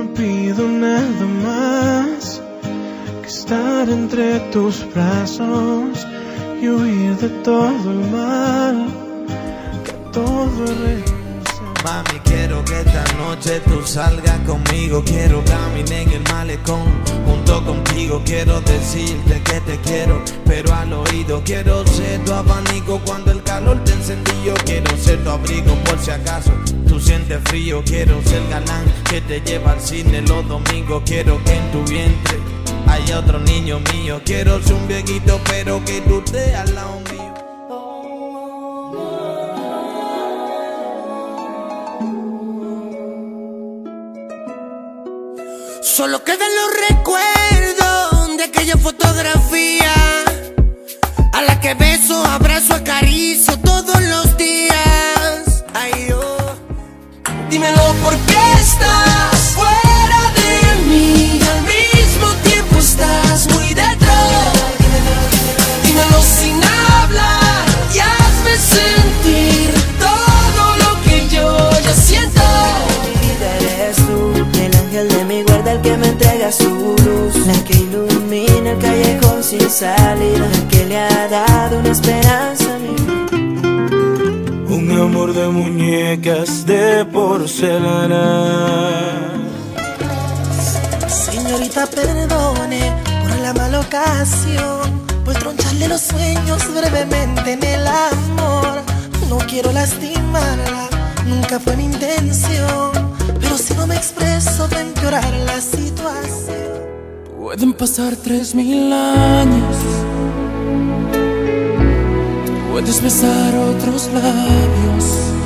pido nada más que estar entre tus brazos y huir de todo el mal, que todo es. Mami, quiero que esta noche tú salgas conmigo. Quiero caminar en el malecón junto contigo. Quiero decirte que te quiero, pero al oído. Quiero ser tu abanico cuando el calor te encendí. Quiero ser tu abrigo por si acaso tú sientes frío. Quiero ser galán que te lleva al cine los domingos. Quiero que en tu vientre haya otro niño mío. Quiero ser un viejito pero que tú estés al lado mío. Solo quedan los recuerdos de aquella fotografía a la que beso, abrazo, acaricio todos los días. Ay, oh. Dímelo, ¿por qué estás fuera de mí? Al mismo tiempo estás muy detrás. Dímelo sin hablar y hazme sentir todo lo que yo ya siento. Mi vida eres tú, el ángel de mi guarda, el que me entrega su luz, la que ilumina el callejón sin salida, la que le ha dado una esperanza a mí. Un amor de muñecas de porcelana. Señorita, perdone por la mala ocasión, por troncharle los sueños brevemente en el amor. No quiero lastimarla, nunca fue mi intención, pero si no me expreso va a empeorar la situación. Pueden pasar 3000 años, puedes besar otros labios,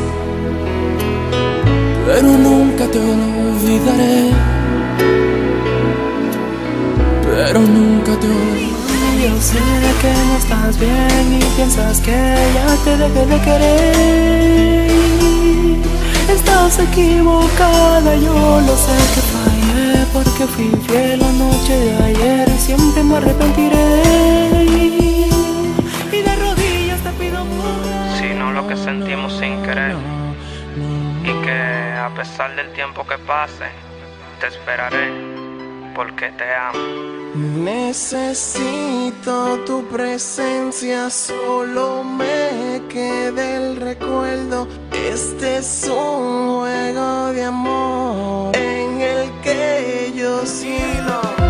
pero nunca te olvidaré, pero nunca te olvidaré. Yo sé que no estás bien y piensas que ya te dejé de querer. Estás equivocada, yo lo sé que fallé, porque fui infiel la noche de ayer y siempre me arrepentiré. Y de rodillas te pido amor. Sino lo que sentimos sin querer, y que a pesar del tiempo que pase, te esperaré, porque te amo. Necesito tu presencia, solo me queda el recuerdo. Este es un juego de amor en el que yo sí lo